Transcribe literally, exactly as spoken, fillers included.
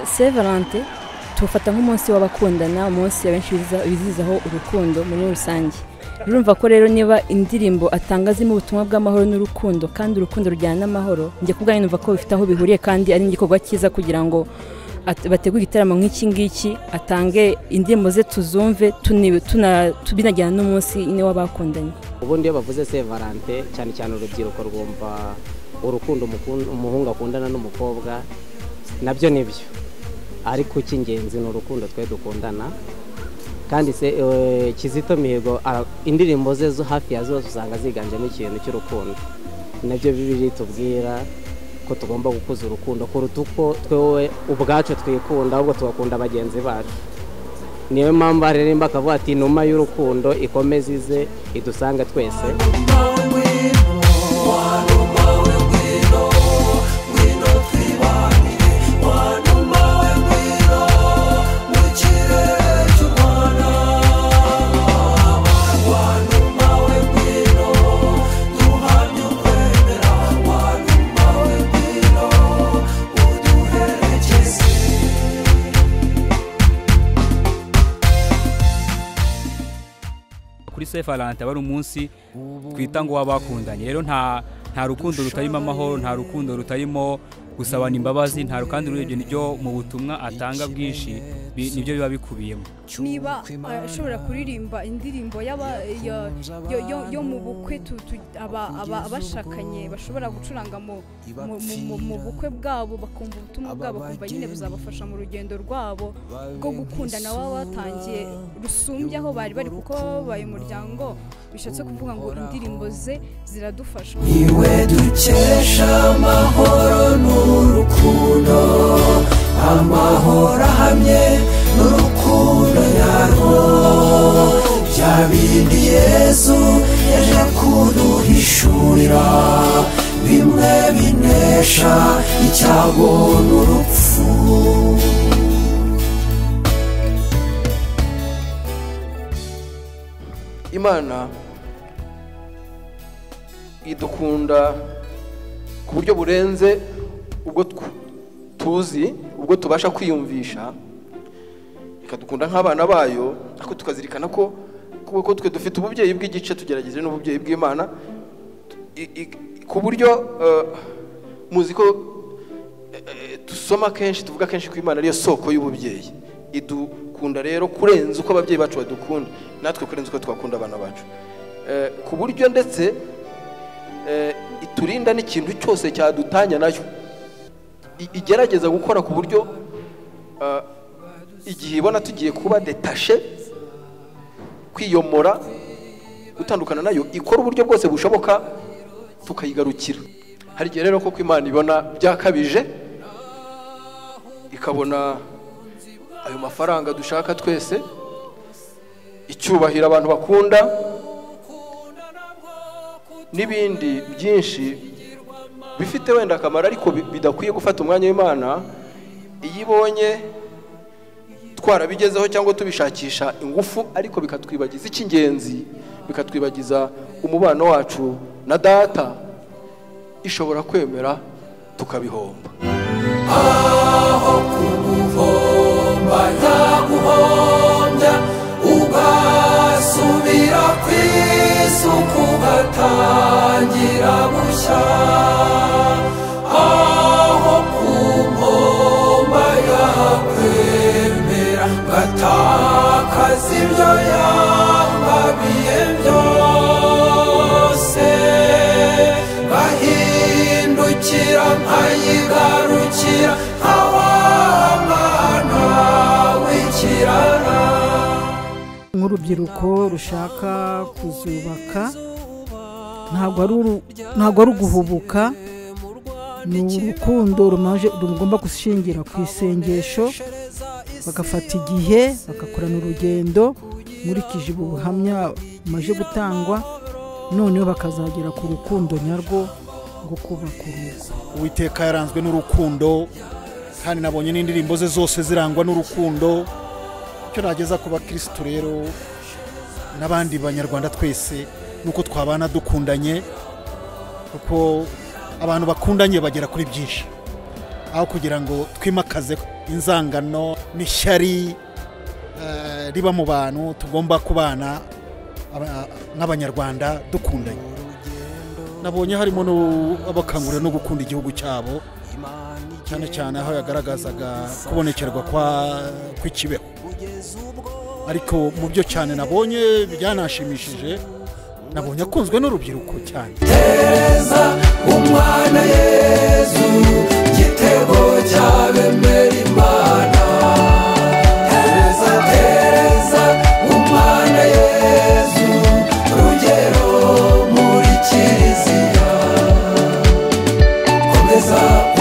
Saint Valentin tufata nk'umunsi w'abakundana, umunsi abenshi bizihizaho urukundo muri rusange. Urumva ko rero niba indirimbo atanga zirimo ubutumwa bw'amahoro n'urukundo kandi urukundo rujyana n'amahoro, njye kubwanyu numva ko bifite aho bihuriye kandi ari igikorwa cyiza kugira ngo bategure igitaramo nk'iki ngiki, atange indirimbo ze tuzumve tunajyana n'umunsi ine w'abakundanye. Ubundi iyo bavuze Saint Valentin cyane cyane urubyiruko rwumva urukundo umuhungu akundana n'umukobwa, nabyo nibyo, ariko cy'ingenzi ni urukundo twe dukundana. Kandi se Kizito Mihigo indirimbo ze zo hafi ya zose usanga ziganjemo ikintu cy'urukundo. Nabyo bibiri tubwira ko tugomba gukuza urukundo kuruta uko twewe ubwacu twikunda, ahubwo tugakunda bagenzi bacu. Niyo mpamvu aririmba akavuga ati inuma y'urukundo ikomeze ize idusanga twese. Kuri Saint Valentin bari umunsi twita ngo w'abakundanye. Rero nta nta rukundo rutarimo amahoro, nta rukundo rutarimo gusabana imbabazi, nta rukandi rurebye nibyo mu butumwa atanga bwinshi nibyo biba bikubiyemo. Niba ashobora kuririmba indirimbo yo mu bukwe abashakanye bashobora gucuranga mu bukwe bwabo, bakumva ubutumwa bwabo, kumva nyine buzabafasha mu rugendo rwabo rwo gukundana baba batangiye rusumbye aho bari bari, kuko babaye umuryango. Bishatse kuvuga ngo indirimbo ze ziradufasha. Iwe dukesha amahoro n'urukundo, amahoro ahamye n'urukundo yarwo, bya bindi Yesu yaje kuduhishurira, bimwe binesha icyago n'urupfu. Imana idukunda ku buryo burenze ubwo tuzi, ubwo tubasha kwiyumvisha, ikadukunda nk'abana bayo, ariko tukazirikana ko kuko twe dufite ububyeyi bw'igice tugerageze n'ububyeyi bw'Imana, ku buryo muzi ko dusoma kenshi, tuvuga kenshi ko Imana ariyo soko y'ububyeyi. Idukunda rero kurenza uko ababyeyi bacu badukunda, natwe kurenza uko twakunda abana bacu, ku buryo ndetse iturinda n'ikintu cyose cyadutanya nayo. Igerageza gukora ku buryo igihe ibona tugiye kuba detashe, kwiyomora, gutandukana nayo, ikora uburyo bwose bushoboka tukayigarukira. Hari igihe rero koko Imana ibona byakabije, ikabona ayo mafaranga dushaka twese, icyubahiro abantu bakunda, n'ibindi byinshi bifite wenda akamaro ariko bidakwiye gufata umwanya w'Imana. Iyo ibonye twarabigezeho cyangwa tubishakisha ingufu, ariko bikatwibagiza icy'ingenzi, bikatwibagiza umubano wacu na Data, ishobora kwemera tukabihomba. Aho kuguhomba yaguhombya, ugasubira kw'isuku ugatangira bushya. Aho kumpomba yakwemera, gatakaza ibyo yambabiye byose, bahindukira nkayigarukira nk'awamana w'ikirara. Nk'urubyiruko rushaka kuzubaka, ntabwo ari uguhubuka, ni urukundo rugomba gushingira ku isengesho, bagafata igihe bagakorana urugendo nkurikije ubuhamya bumaze gutangwa, noneho bakazagera ku rukundo nyarwo rwo kubaka urugo. Uwiteka yaranzwe n'urukundo, kandi nabonye n'indirimbo ze zose zirangwa n'urukundo. Icyo nageza ku bakristo rero n'abandi banyarwanda twese nuko twabana dukundanye, kuko abantu bakundanye bagera kuri byinshi. aho kugira ngo twimakaze inzangano n'ishyari riba mu bantu. Tugomba kubana nk'abanyarwanda dukundanye. Nabonye harimo abakangurira no gukunda igihugu cyabo, cyane cyane aho yagaragazaga kubonekerwa kw'ikibeho. Ariko mu byo cyane nabonye byanashimishije, nabonye akunzwe n'urubyiruko cyane. Tereza umwana Yezu, igitego cy'abemera Imana. Tereza, Tereza umwana Yezu, urugero muri Kiliziya. Komeza